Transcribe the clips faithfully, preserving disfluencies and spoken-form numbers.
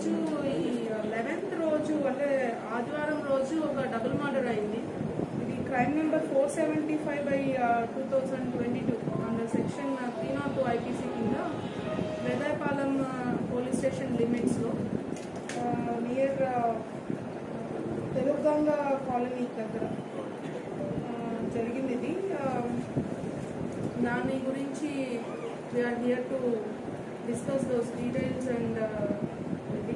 రోజు ఈ లెవెన్త్ రోజు అంటే ఆదివారం రోజు ఒక డబుల్ మర్డర్ అయింది. ఇది crime number four seventy five by two thousand twenty two under section three not two IPC కింద వేదాయపాలెం పోలీస్ స్టేషన్ లిమిట్స్లో నియర్ తెలుగంగ కాలనీ దగ్గర జరిగింది. ఇది దాని గురించి we're here to discuss those details. And ఇది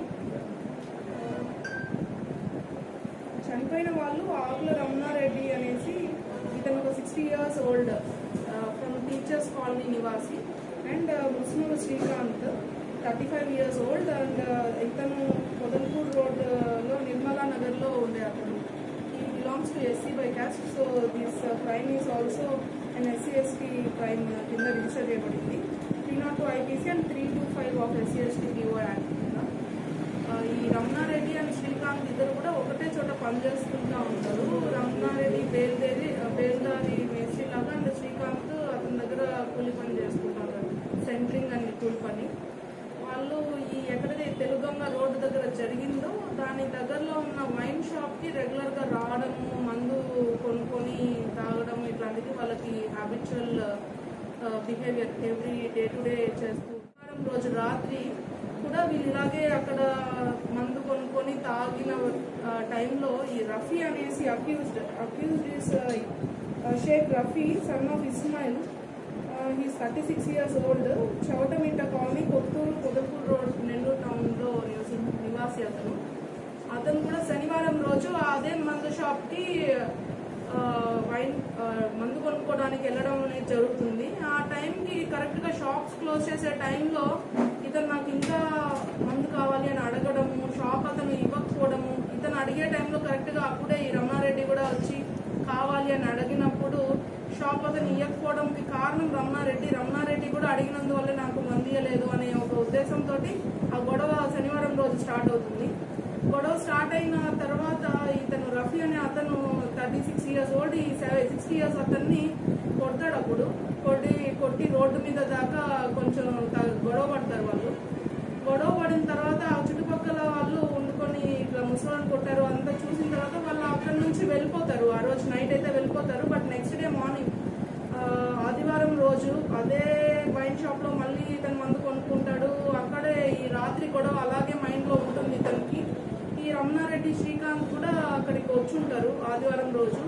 చనిపోయిన వాళ్ళు ఆకుల రమణారెడ్డి అనేసి, ఇతను ఒక sixty years old from teachers colony నివాసి. And Musnuru Srikanth thirty five years old. And ఇతను పొదల్పూర్ రోడ్లో నిర్మలా నగర్లో ఉండే అతను. ఈ belongs to SC by caste. So this crime is also and SC ST crime కింద రిజిస్టర్ చేయబడింది. Three not two IPC and three two five of SC ST PO act కింద. ఈ రమణారెడ్డి అండ్ శ్రీకాంత్ ఇద్దరు కూడా ఒకటే చోట పనిచేస్తుంటూ ఉంటారు. రమణారెడ్డి బేల్దేరి బేల్దారి మేస్త్రి లాగా, అండ్ శ్రీకాంత్ అతని దగ్గర కూలి పని చేసుకుంటారు, సెంట్రింగ్ అని కూలి పని. వాళ్ళు ఈ ఎక్కడైతే తెలుగంగ రోడ్డు దగ్గర జరిగిందో దాని దగ్గరలో ఉన్న వైన్ షాప్కి రెగ్యులర్గా రావడము, మందు కొనుక్కొని తాగడం ఇట్లాంటిది వాళ్ళకి habitual behaviour every day to day చేస్తూ. వారం రోజు రాత్రి కూడా వీళ్ళు ఇలాగే అక్కడ మందు కొనుక్కొని తాగిన టైంలో ఈ రఫీ అనేసి accused accused is Shaik Rafi son of Ismail. He's thirty six years old. Chautamitta colony, Kotturu, Podalpur road, Nellore టౌన్లో నివాసి అతను. అతను కూడా శనివారం రోజు అదే మందు షాప్కి వైన్ మందు కొనుక్కోవడానికి వెళ్ళడం అనేది జరుగుతుంది. ఆ టైంకి కరెక్ట్గా షాప్స్ క్లోజ్ చేసే టైంలో ఇతను నాకు ఇంకా మందు కావాలి అని అడగడము, షాప్ అతను ఇవ్వకపోవడము. ఇతను అడిగే టైంలో కరెక్ట్గా అప్పుడే ఈ రమణారెడ్డి కూడా వచ్చి కావాలి అని అడిగినప్పుడు షాప్ అతను ఇవ్వకపోవడంకి కారణం రమణారెడ్డి. రమణారెడ్డి కూడా అడిగినందువల్ల నాకు మందు ఇవ్వలేదు అనే ఒక ఉద్దేశంతో ఆ గొడవ శనివారం రోజు స్టార్ట్ అవుతుంది. గొడవ స్టార్ట్ అయిన తర్వాత ఇతను రఫీ అనే అతను థర్టీ సిక్స్ ఇయర్స్ ఓల్డ్, ఈ సిక్స్టీ ఇయర్స్ అతన్ని కొడతాడు. అప్పుడు కొట్టి కొట్టి రోడ్డు మీద దాకా కొంచెం గొడవ పడతారు వాళ్ళు. గొడవ పడిన తర్వాత ఆ చుట్టుపక్కల వాళ్ళు వండుకొని ఇట్లా ముసలాన్ని కొట్టారు అంతా చూసిన తర్వాత వాళ్ళు అక్కడి నుంచి వెళ్ళిపోతారు. ఆ రోజు నైట్ అయితే వెళ్ళిపోతారు. బట్ నెక్స్ట్ డే మార్నింగ్ ఆదివారం రోజు అదే వైన్ షాప్ లో మళ్ళీ ఇతను మందు కొనుక్కుంటాడు. అక్కడే ఈ రాత్రి గొడవ అలాగే మైండ్ లో ఉంటుంది ఇతనికి. ఈ రమణారెడ్డి, శ్రీకాంత్ కూడా అక్కడికి వచ్చుంటారు ఆదివారం రోజు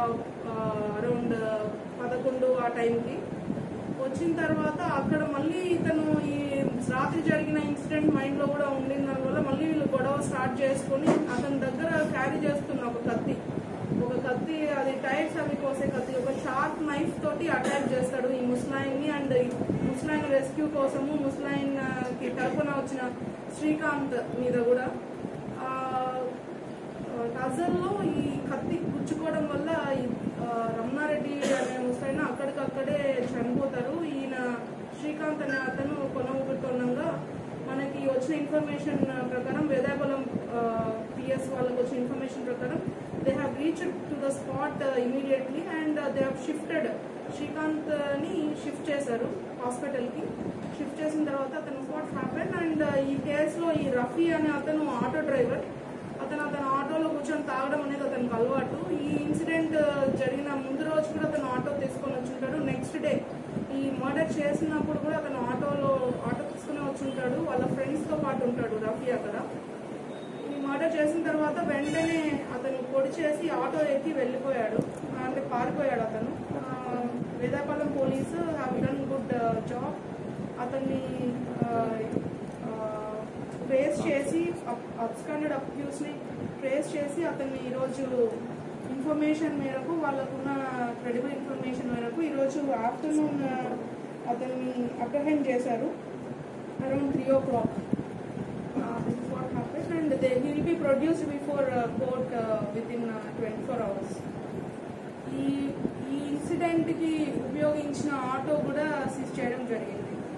అరౌండ్ పదకొండు ఆ టైంకి. వచ్చిన తర్వాత అక్కడ మళ్ళీ ఇతను ఈ రాత్రి జరిగిన ఇన్సిడెంట్ మైండ్ లో కూడా ఉండిన దానివల్ల మళ్ళీ వీళ్ళు గొడవ స్టార్ట్ చేసుకుని అతని దగ్గర క్యారీ చేస్తున్న ఒక కత్తి ఒక కత్తి అది టైర్స్ అవి కోసే కత్తి, ఒక షార్ప్ నైఫ్ తోటి అటాక్ చేస్తాడు ఈ ముస్లాయిన్ ని. అండ్ ముస్లాయిన్ రెస్క్యూ కోసము ముస్లాయిన్ కి తరపున వచ్చిన శ్రీకాంత్ మీద కూడా టజల్లో ఈ కత్తి గుచ్చుకోవడం వల్ల రమణారెడ్డి అనే ముస్లాయిన్ అక్కడికక్కడే చనిపోతారు. ఈయన శ్రీకాంత్ అనే అతను కొనవుతుండగా మనకి వచ్చిన ఇన్ఫర్మేషన్ ప్రకారం వేదాయపాలెం పిఎస్ వాళ్ళకి వచ్చిన ఇన్ఫర్మేషన్ ప్రకారం they have reached to the spot immediately and they have shifted Srikanth ని షిఫ్ట్ చేశారు హాస్పిటల్ కి. షిఫ్ట్ చేసిన తర్వాత అతను వాట్ హ్యాపెన్ అండ్ ఈ కేసులో ఈ రఫీ అనే అతను ఆటో డ్రైవర్. అతను అతను ఆటోలో కూర్చొని తాగడం అనేది అతనికి అలవాటు. ఈ ఇన్సిడెంట్ జరిగిన ముందు రోజు కూడా అతను ఆటో తీసుకొని వచ్చుంటాడు. నెక్స్ట్ డే ఈ మర్డర్ చేసినప్పుడు కూడా అతను ఆటోలో ఆటో తీసుకుని వచ్చుంటాడు. వాళ్ళ ఫ్రెండ్స్ తో పాటు ఉంటాడు రఫీ అక్కడ. ఈ మర్డర్ చేసిన తర్వాత వెంటనే అతను పొడి చేసి ఆటో ఎక్కి వెళ్ళిపోయాడు, అంటే పారిపోయాడు అతను. Vedayapalem police have done good job. అతన్ని ట్రేస్ చేసి అబ్స్కాండెడ్ అక్యూజ్ ని ట్రేస్ చేసి అతన్ని ఈరోజు ఇన్ఫర్మేషన్ మేరకు వాళ్ళకున్న క్రెడిబుల్ ఇన్ఫర్మేషన్ మేరకు ఈరోజు ఆఫ్టర్నూన్ అతన్ని అప్రహెండ్ చేశారు around three o'clock. This is what happen and they he will be produced before court within twenty four hours. ఈ ఈ ఇన్సిడెంట్ కి ఉపయోగించిన ఆటో కూడా సీజ్ చేయడం జరిగింది.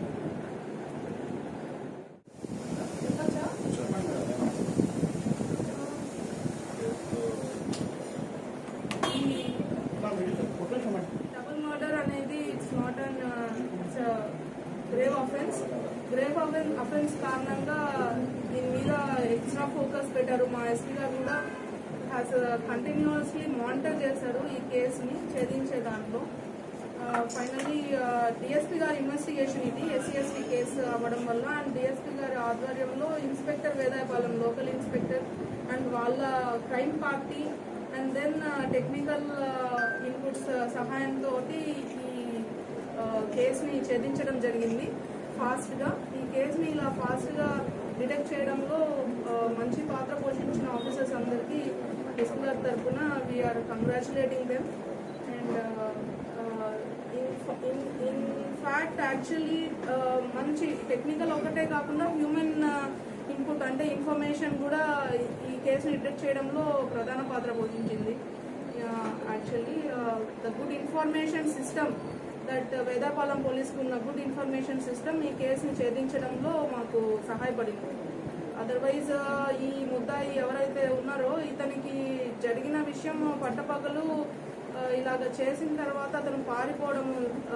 డబుల్ మర్డర్ అనేది it's not an it's grave offence. Grave offence కారణంగా దీని మీద ఫోకస్ పెట్టారు. మా ఎస్పీ గారు కూడా కంటిన్యూస్లీ మానిటర్ చేశారు ఈ కేసుని ఛేదించే దాంట్లో. ఫైనల్లీ డిఎస్పీ గారి ఇన్వెస్టిగేషన్ ఇది ఎస్సీ ఎస్టీ కేసు అవ్వడం వల్ల, అండ్ డిఎస్పీ గారి ఆధ్వర్యంలో inspector Vedayapalem local inspector and వాళ్ళ crime party and then technical inputs సహాయంతో ఈ కేసుని ఛేదించడం జరిగింది ఫాస్ట్గా. ఈ కేసుని ఇలా ఫాస్ట్గా డిటెక్ట్ చేయడంలో మంచి పాత్ర పోషించిన ఆఫీసర్స్ అందరికీ ఎస్పీ గారి తరఫున we're congratulating them. And in fact actually మంచి టెక్నికల్ ఒకటే కాకుండా హ్యూమన్ ఇన్పుట్ అంటే ఇన్ఫర్మేషన్ కూడా ఈ కేసుని డిటెక్ట్ చేయడంలో ప్రధాన పాత్ర పోషించింది. Actually the good information system that Vedayapalem పోలీస్కి ఉన్న గుడ్ ఇన్ఫర్మేషన్ సిస్టమ్ ఈ కేసుని ఛేదించడంలో మాకు సహాయపడింది. అదర్వైజ్ ఈ ముద్దాయి ఎవరైతే ఉన్నారో ఇతనికి జరిగిన విషయం పట్టపగలు ఇలాగ చేసిన తర్వాత అతను పారిపోవడం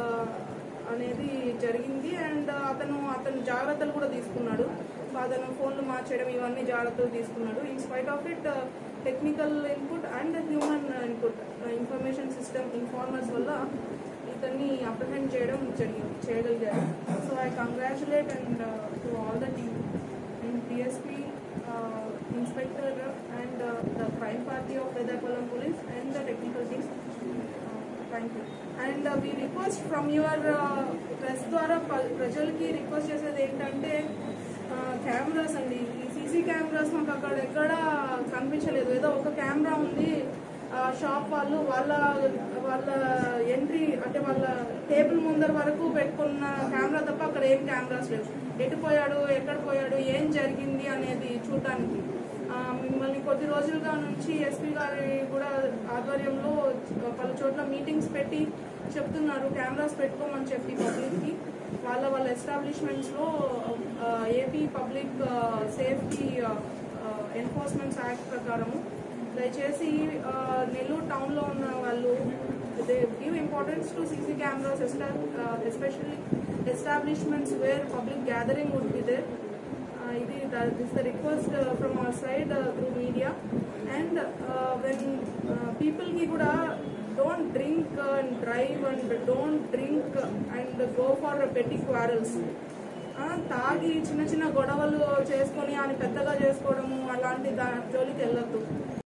అనేది జరిగింది. అండ్ అతను అతను జాగ్రత్తలు కూడా తీసుకున్నాడు. అతను ఫోన్లు మార్చడం ఇవన్నీ జాగ్రత్తలు తీసుకున్నాడు. In spite of it technical input and human input information system informers వల్ల ఇతన్ని అప్రహెండ్ చేయడం జరిగింది చేయగలిగారు. So I congratulate and to all the team and DSP inspector and the crime party of Vedayapalem police and the technical team. Thank you. And we request from your press ద్వారా ప్రజలకి request చేసేది ఏంటంటే cameras అండి, ఈ CC cameras మాకు అక్కడ ఎక్కడ కనిపించలేదు. ఏదో ఒక కెమెరా ఉంది షాప్ వాళ్ళు వాళ్ళ వాళ్ళ ఎంట్రీ అంటే వాళ్ళ టేబుల్ ముందర వరకు పెట్టుకున్న కెమెరా తప్ప అక్కడ ఏం కెమెరాస్ లేవు. ఎటు పోయాడు ఎక్కడ పోయాడు ఏం జరిగింది అనేది చూడటానికి మిమ్మల్ని కొద్ది రోజులుగా నుంచి ఎస్పీ గారి కూడా ఆధ్వర్యంలో పలు చోట్ల మీటింగ్స్ పెట్టి చెప్తున్నారు కెమెరాస్ పెట్టుకోమని చెప్పి పబ్లిక్కి. వాళ్ళ వాళ్ళ ఎస్టాబ్లిష్మెంట్స్లో AP public safety enforcements act ప్రకారము దయచేసి నెల్లూరు టౌన్లో ఉన్న వాళ్ళు they give importance to CC cameras especially establishments where public gathering would be there. ఇది this the request from our side through media. And when పీపుల్కి కూడా don't drink and drive and don't drink and go for petty quarrels. తాగి చిన్న చిన్న గొడవలు చేసుకొని అని పెద్దగా చేసుకోవడము అలాంటి దా జోలికి వెళ్ళొద్దు.